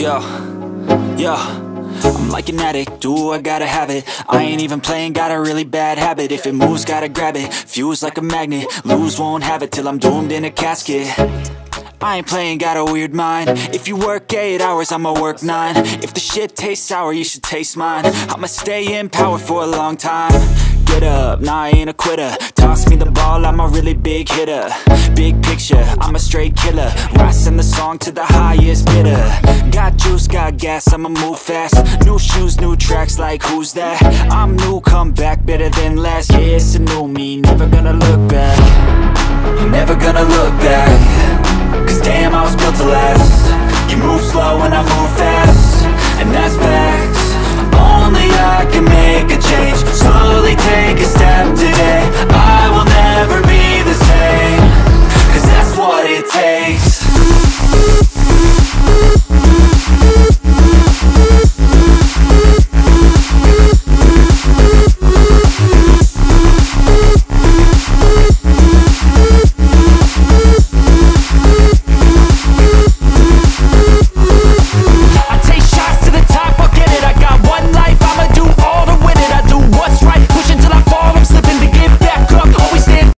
Yo, yo, I'm like an addict, ooh, I gotta have it. I ain't even playing, got a really bad habit. If it moves, gotta grab it, fuse like a magnet. Lose, won't have it till I'm doomed in a casket. I ain't playing, got a weird mind. If you work 8 hours, I'ma work 9. If the shit tastes sour, you should taste mine. I'ma stay in power for a long time. Get up, nah, I ain't a quitter. Toss me the ball, I'm a really big hitter. Big picture, I'm a straight killer. I send the song to the highest bidder. Got juice, got gas, I'ma move fast. New shoes, new tracks, like who's that? I'm new, come back, better than last. Yeah, it's a new me, never gonna look back. I'm never gonna look back. Cause damn, I was built to last. You move slow and I move fast, and that's facts.